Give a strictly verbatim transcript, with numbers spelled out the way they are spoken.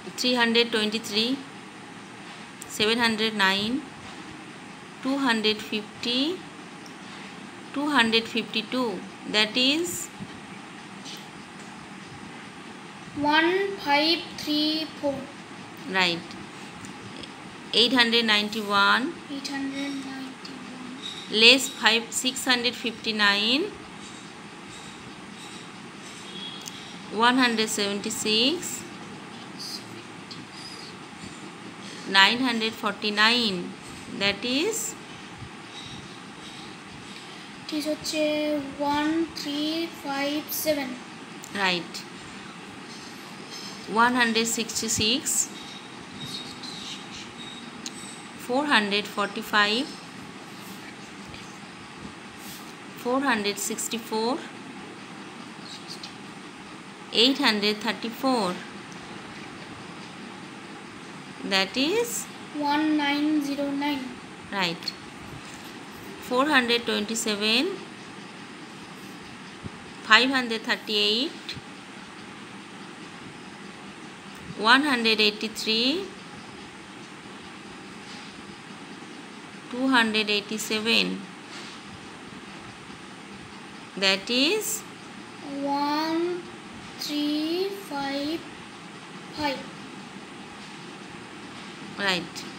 three hundred twenty-three, seven hundred nine, two hundred fifty, two hundred fifty-two, that is one five three four. Right. eight hundred ninety-one, eight hundred ninety-one, less five six hundred fifty-nine, one hundred seventy-six, nine hundred forty-nine, that is it is হচ্ছে one three five seven. right. one hundred sixty-six, four hundred forty-five, four hundred sixty-four, eight hundred thirty-four, that is one nine zero nine. right. four hundred twenty-seven, five hundred thirty-eight, one hundred eighty-three, two hundred eighty-seven, that is one three five five. right.